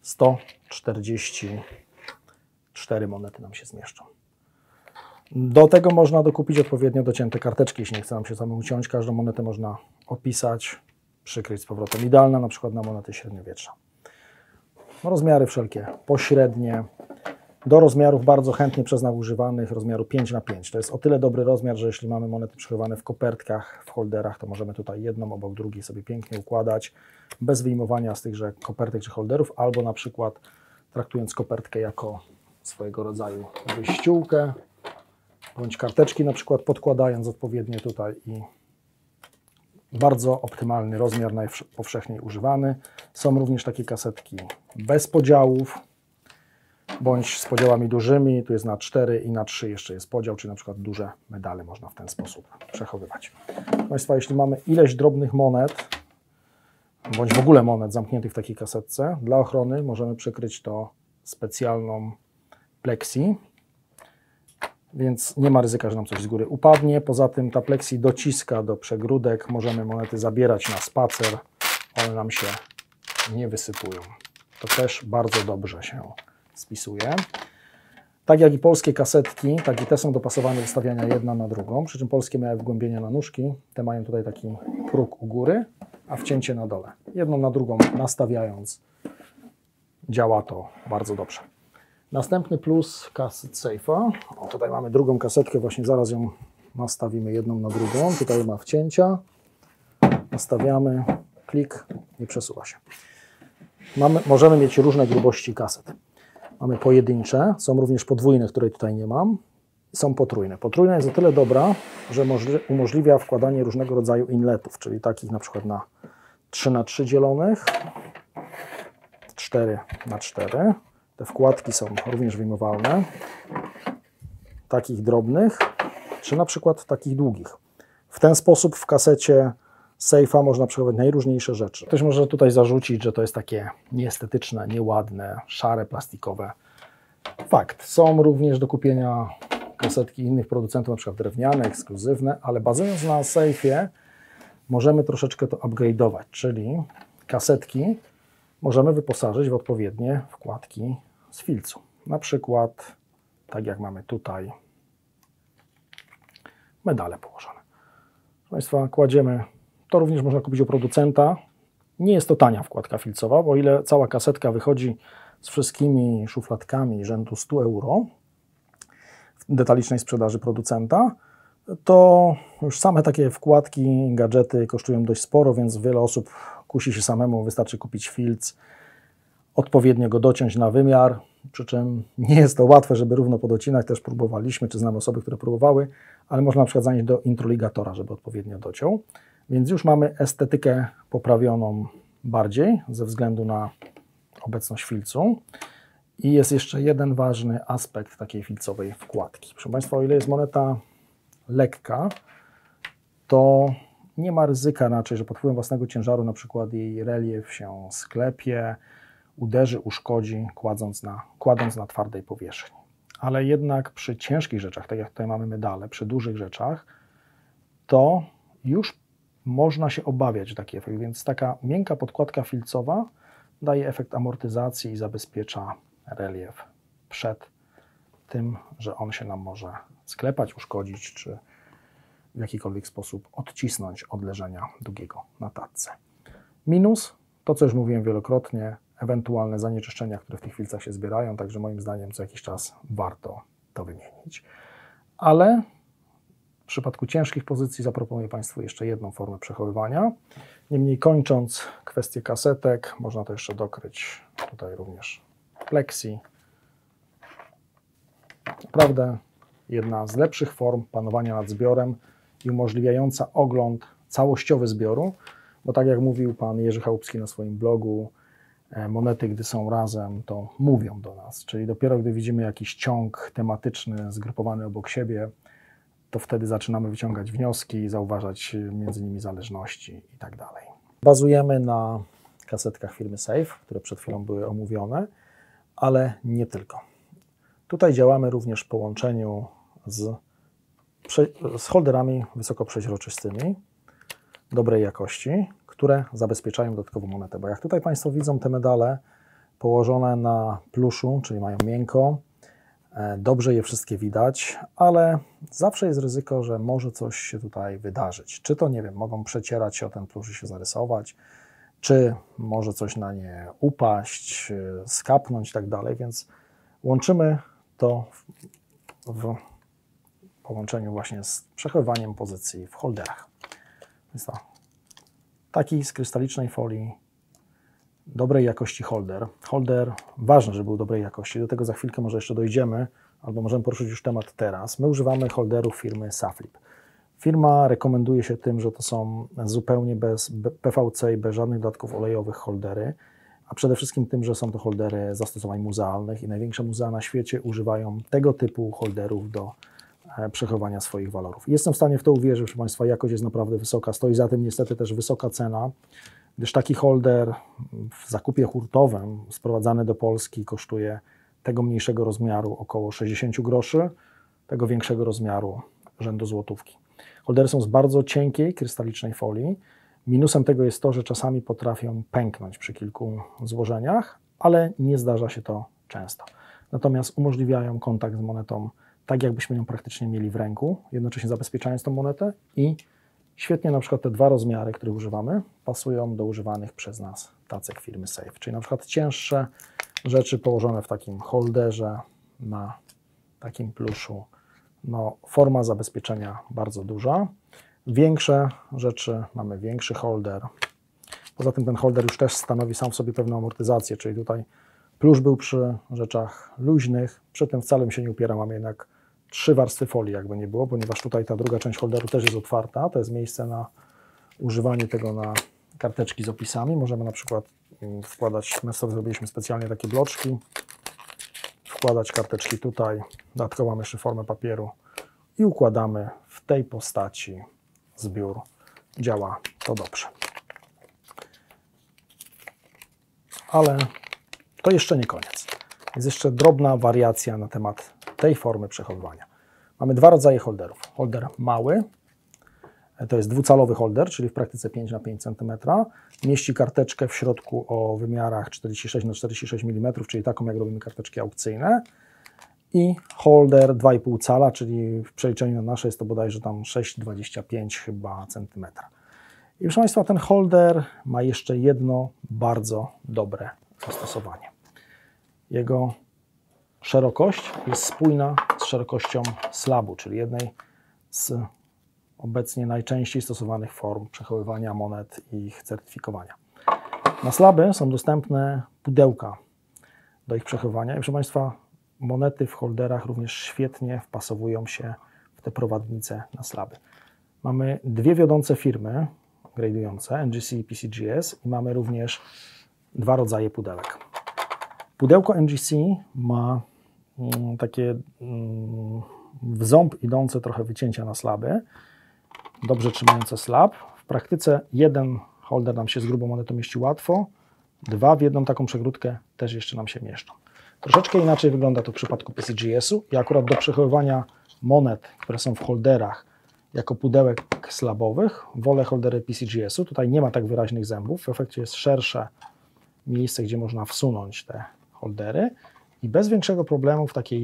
144 monety nam się zmieszczą. Do tego można dokupić odpowiednio docięte karteczki, jeśli nie chce nam się samemu uciąć. Każdą monetę można opisać, przykryć z powrotem. Idealna na przykład na monety średniowiecza. Rozmiary wszelkie pośrednie, do rozmiarów bardzo chętnie przez nas używanych, rozmiaru 5×5. To jest o tyle dobry rozmiar, że jeśli mamy monety przechowywane w kopertkach, w holderach, to możemy tutaj jedną obok drugiej sobie pięknie układać, bez wyjmowania z tychże kopertek czy holderów, albo na przykład traktując kopertkę jako swojego rodzaju wyściółkę, bądź karteczki na przykład podkładając odpowiednio tutaj i bardzo optymalny rozmiar, najpowszechniej używany. Są również takie kasetki bez podziałów, bądź z podziałami dużymi. Tu jest na 4 i na 3 jeszcze jest podział, czyli na przykład duże medale można w ten sposób przechowywać. Proszę Państwa, jeśli mamy ileś drobnych monet, bądź w ogóle monet zamkniętych w takiej kasetce, dla ochrony możemy przykryć to specjalną plexi, więc nie ma ryzyka, że nam coś z góry upadnie. Poza tym ta plexi dociska do przegródek, możemy monety zabierać na spacer, one nam się nie wysypują. To też bardzo dobrze się spisuje. Tak jak i polskie kasetki, tak i te są dopasowane do stawiania jedna na drugą, przy czym polskie miały wgłębienia na nóżki, te mają tutaj taki próg u góry, a wcięcie na dole. Jedną na drugą nastawiając działa to bardzo dobrze. Następny plus kaset Safe'a. O, tutaj mamy drugą kasetkę, właśnie zaraz ją nastawimy jedną na drugą. Tutaj ma wcięcia. Nastawiamy, klik i przesuwa się. Możemy mieć różne grubości kaset. Mamy pojedyncze, są również podwójne, której tutaj nie mam. Są potrójne. Potrójna jest o tyle dobra, że umożliwia wkładanie różnego rodzaju inletów, czyli takich na przykład na 3x3 dzielonych, 4x4. Te wkładki są również wyjmowalne. Takich drobnych, czy na przykład takich długich. W ten sposób w kasecie Safe'a można przechowywać najróżniejsze rzeczy. Ktoś może tutaj zarzucić, że to jest takie nieestetyczne, nieładne, szare, plastikowe. Fakt. Są również do kupienia kasetki innych producentów, na przykład drewniane, ekskluzywne, ale bazując na Safe'ie możemy troszeczkę to upgrade'ować, czyli kasetki możemy wyposażyć w odpowiednie wkładki z filcu. Na przykład, tak jak mamy tutaj, medale położone. Proszę Państwa, kładziemy, to również można kupić u producenta. Nie jest to tania wkładka filcowa, bo o ile cała kasetka wychodzi z wszystkimi szufladkami rzędu 100 € w detalicznej sprzedaży producenta, to już same takie wkładki, gadżety kosztują dość sporo, więc wiele osób kusi się samemu, wystarczy kupić filc, odpowiednio go dociąć na wymiar, przy czym nie jest to łatwe, żeby równo podocinać, też próbowaliśmy, czy znamy osoby, które próbowały, ale można na przykład zanieść do introligatora, żeby odpowiednio dociął, więc już mamy estetykę poprawioną bardziej ze względu na obecność filcu. I jest jeszcze jeden ważny aspekt takiej filcowej wkładki. Proszę Państwa, o ile jest moneta lekka, to nie ma ryzyka raczej, że pod wpływem własnego ciężaru na przykład jej relief się sklepie, uderzy, uszkodzi, kładąc na twardej powierzchni. Ale jednak przy ciężkich rzeczach, tak jak tutaj mamy medale, przy dużych rzeczach, to już można się obawiać taki efekt, więc taka miękka podkładka filcowa daje efekt amortyzacji i zabezpiecza relief przed tym, że on się nam może sklepać, uszkodzić, czy w jakikolwiek sposób odcisnąć od leżenia długiego na tacce. Minus, to co już mówiłem wielokrotnie, ewentualne zanieczyszczenia, które w tych filcach się zbierają, także moim zdaniem co jakiś czas warto to wymienić. Ale w przypadku ciężkich pozycji zaproponuję Państwu jeszcze jedną formę przechowywania. Niemniej kończąc kwestię kasetek, można to jeszcze dokryć tutaj również plexi. Naprawdę jedna z lepszych form panowania nad zbiorem i umożliwiająca ogląd całościowy zbioru, bo tak jak mówił Pan Jerzy Chałupski na swoim blogu, monety, gdy są razem, to mówią do nas, czyli dopiero gdy widzimy jakiś ciąg tematyczny zgrupowany obok siebie, to wtedy zaczynamy wyciągać wnioski, zauważać między nimi zależności i tak dalej. Bazujemy na kasetkach firmy Safe, które przed chwilą były omówione, ale nie tylko. Tutaj działamy również w połączeniu z holderami wysokoprzezroczystymi, dobrej jakości, które zabezpieczają dodatkowo monetę, bo jak tutaj Państwo widzą te medale położone na pluszu, czyli mają miękko, dobrze je wszystkie widać, ale zawsze jest ryzyko, że może coś się tutaj wydarzyć. Czy to, nie wiem, mogą przecierać się o ten plusz i się zarysować, czy może coś na nie upaść, skapnąć i tak dalej, więc łączymy to w połączeniu właśnie z przechowywaniem pozycji w holderach. Więc to taki z krystalicznej folii, dobrej jakości holder. Holder, ważne, żeby był dobrej jakości, do tego za chwilkę może jeszcze dojdziemy, albo możemy poruszyć już temat teraz. My używamy holderów firmy Saflip. Firma rekomenduje się tym, że to są zupełnie bez PVC i bez żadnych dodatków olejowych holdery, a przede wszystkim tym, że są to holdery zastosowań muzealnych i największe muzea na świecie używają tego typu holderów do przechowania swoich walorów. Jestem w stanie w to uwierzyć, proszę Państwa, jakość jest naprawdę wysoka, stoi za tym niestety też wysoka cena, gdyż taki holder w zakupie hurtowym sprowadzany do Polski kosztuje tego mniejszego rozmiaru około 60 groszy, tego większego rozmiaru rzędu złotówki. Holdery są z bardzo cienkiej, krystalicznej folii. Minusem tego jest to, że czasami potrafią pęknąć przy kilku złożeniach, ale nie zdarza się to często. Natomiast umożliwiają kontakt z monetą tak, jakbyśmy ją praktycznie mieli w ręku, jednocześnie zabezpieczając tą monetę i świetnie na przykład te dwa rozmiary, które używamy, pasują do używanych przez nas tacek firmy Safe. Czyli na przykład cięższe rzeczy położone w takim holderze na takim pluszu. No, forma zabezpieczenia bardzo duża. Większe rzeczy, mamy większy holder. Poza tym ten holder już też stanowi sam w sobie pewną amortyzację, czyli tutaj plusz był przy rzeczach luźnych, przy tym wcale bym się nie upierał, mamy jednak 3 warstwy folii, jakby nie było, ponieważ tutaj ta druga część holderu też jest otwarta, to jest miejsce na używanie tego na karteczki z opisami. Możemy na przykład wkładać, my sobie zrobiliśmy specjalnie takie bloczki, wkładać karteczki tutaj, dodatkowo mamy jeszcze formę papieru i układamy w tej postaci zbiór. Działa to dobrze. Ale to jeszcze nie koniec. Jest jeszcze drobna wariacja na temat tej formy przechowywania. Mamy 2 rodzaje holderów. Holder mały, to jest dwucalowy holder, czyli w praktyce 5 na 5 cm. Mieści karteczkę w środku o wymiarach 46 na 46 mm, czyli taką jak robimy karteczki aukcyjne. I holder 2,5 cala, czyli w przeliczeniu na nasze jest to bodajże tam 6,25 chyba centymetra. I proszę Państwa, ten holder ma jeszcze jedno bardzo dobre zastosowanie. Jego szerokość jest spójna z szerokością slabu, czyli jednej z obecnie najczęściej stosowanych form przechowywania monet i ich certyfikowania. Na slaby są dostępne pudełka do ich przechowywania i proszę Państwa, monety w holderach również świetnie wpasowują się w te prowadnice na slaby. Mamy 2 wiodące firmy gradujące, NGC i PCGS, i mamy również 2 rodzaje pudełek. Pudełko NGC ma takie w ząb idące trochę wycięcia na slaby, dobrze trzymające slab. W praktyce jeden holder nam się z grubą monetą mieści łatwo, 2 w jedną taką przegródkę też jeszcze nam się mieszczą. Troszeczkę inaczej wygląda to w przypadku PCGS-u i akurat do przechowywania monet, które są w holderach jako pudełek slabowych, wolę holdery PCGS-u. Tutaj nie ma tak wyraźnych zębów, w efekcie jest szersze miejsce, gdzie można wsunąć te holdery i bez większego problemu w takie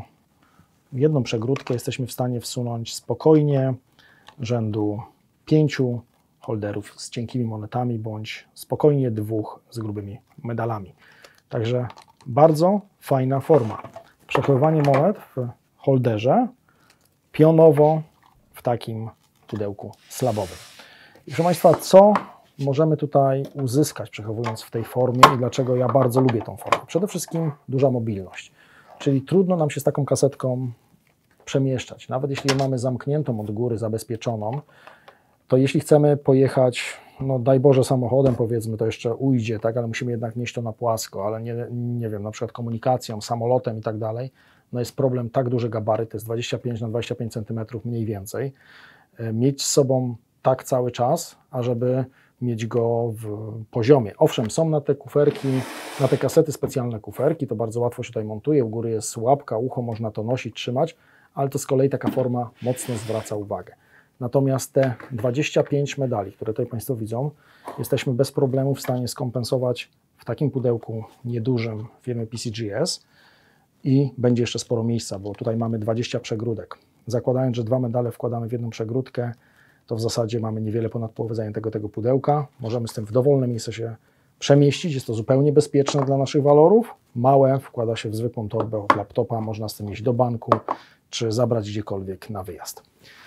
jedną przegródkę jesteśmy w stanie wsunąć spokojnie rzędu 5 holderów z cienkimi monetami, bądź spokojnie 2 z grubymi medalami. Także bardzo fajna forma. Przechowywanie monet w holderze pionowo w takim pudełku slabowym. I proszę Państwa, co możemy tutaj uzyskać przechowując w tej formie i dlaczego ja bardzo lubię tą formę? Przede wszystkim duża mobilność, czyli trudno nam się z taką kasetką przemieszczać. Nawet jeśli ją mamy zamkniętą od góry, zabezpieczoną, to jeśli chcemy pojechać, no daj Boże, samochodem powiedzmy, to jeszcze ujdzie, tak, ale musimy jednak nieść to na płasko, ale nie wiem, na przykład komunikacją, samolotem i tak dalej, no jest problem, tak duży gabaryt, to jest 25 na 25 cm mniej więcej, mieć z sobą tak cały czas, ażeby mieć go w poziomie. Owszem, są na te kuferki, na te kasety specjalne kuferki, to bardzo łatwo się tutaj montuje, u góry jest łapka, ucho, można to nosić, trzymać, ale to z kolei taka forma mocno zwraca uwagę. Natomiast te 25 medali, które tutaj Państwo widzą, jesteśmy bez problemu w stanie skompensować w takim pudełku niedużym firmy PCGS i będzie jeszcze sporo miejsca, bo tutaj mamy 20 przegródek. Zakładając, że 2 medale wkładamy w jedną przegródkę, to w zasadzie mamy niewiele ponad połowę zajętego tego pudełka. Możemy z tym w dowolne miejsce się przemieścić, jest to zupełnie bezpieczne dla naszych walorów. Małe wkłada się w zwykłą torbę od laptopa, można z tym iść do banku, czy zabrać gdziekolwiek na wyjazd.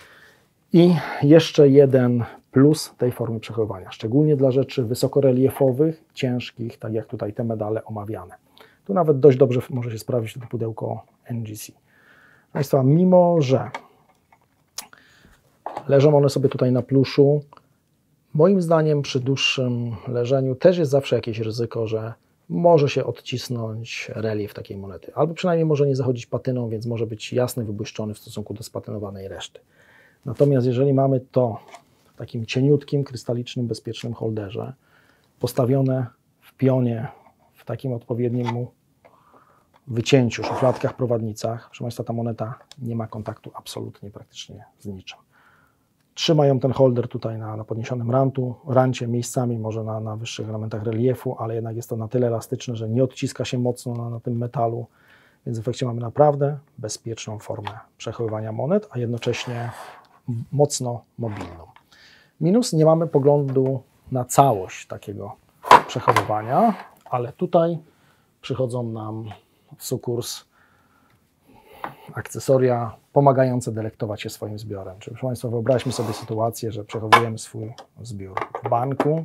I jeszcze jeden plus tej formy przechowywania, szczególnie dla rzeczy wysokoreliefowych, ciężkich, tak jak tutaj te medale omawiane. Tu nawet dość dobrze może się sprawdzić to pudełko NGC. Państwa, mimo że leżą one sobie tutaj na pluszu, moim zdaniem przy dłuższym leżeniu też jest zawsze jakieś ryzyko, że może się odcisnąć relief takiej monety, albo przynajmniej może nie zachodzić patyną, więc może być jasny, wybłyszczony w stosunku do spatynowanej reszty. Natomiast jeżeli mamy to w takim cieniutkim, krystalicznym, bezpiecznym holderze, postawione w pionie, w takim odpowiednim wycięciu, szufladkach, prowadnicach, proszę Państwa, ta moneta nie ma kontaktu absolutnie praktycznie z niczym. Trzymają ten holder tutaj na podniesionym rancie, miejscami może na wyższych elementach reliefu, ale jednak jest to na tyle elastyczne, że nie odciska się mocno na tym metalu, więc w efekcie mamy naprawdę bezpieczną formę przechowywania monet, a jednocześnie mocno mobilną. Minus, nie mamy poglądu na całość takiego przechowywania, ale tutaj przychodzą nam w sukurs akcesoria pomagające delektować się swoim zbiorem. Czyli, proszę Państwa, wyobraźmy sobie sytuację, że przechowujemy swój zbiór w banku.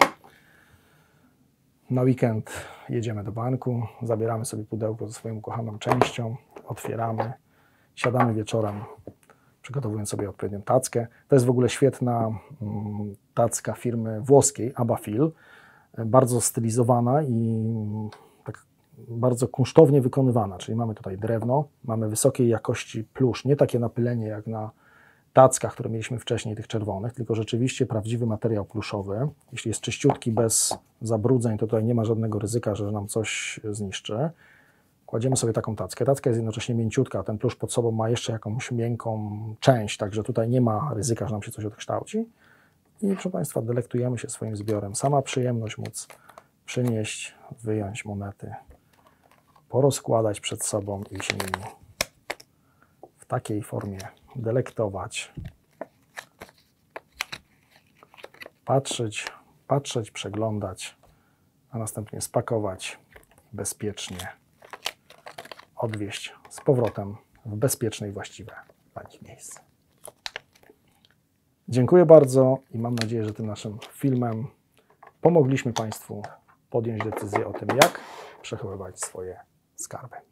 Na weekend jedziemy do banku, zabieramy sobie pudełko ze swoją ukochaną częścią, otwieramy, siadamy wieczorem, przygotowując sobie odpowiednią tackę. To jest w ogóle świetna tacka firmy włoskiej Abafil, bardzo stylizowana i tak bardzo kunsztownie wykonywana, czyli mamy tutaj drewno, mamy wysokiej jakości plusz, nie takie napylenie jak na tackach, które mieliśmy wcześniej, tych czerwonych, tylko rzeczywiście prawdziwy materiał pluszowy. Jeśli jest czyściutki, bez zabrudzeń, to tutaj nie ma żadnego ryzyka, że nam coś zniszczy. Kładziemy sobie taką tackę. Tacka jest jednocześnie mięciutka, a ten plusz pod sobą ma jeszcze jakąś miękką część, także tutaj nie ma ryzyka, że nam się coś odkształci. I proszę Państwa, delektujemy się swoim zbiorem. Sama przyjemność móc przynieść, wyjąć monety, porozkładać przed sobą i się nimi w takiej formie delektować, patrzeć, przeglądać, a następnie spakować, bezpiecznie odwieźć z powrotem w bezpieczne i właściwe dla nich miejsce. Dziękuję bardzo i mam nadzieję, że tym naszym filmem pomogliśmy Państwu podjąć decyzję o tym, jak przechowywać swoje skarby.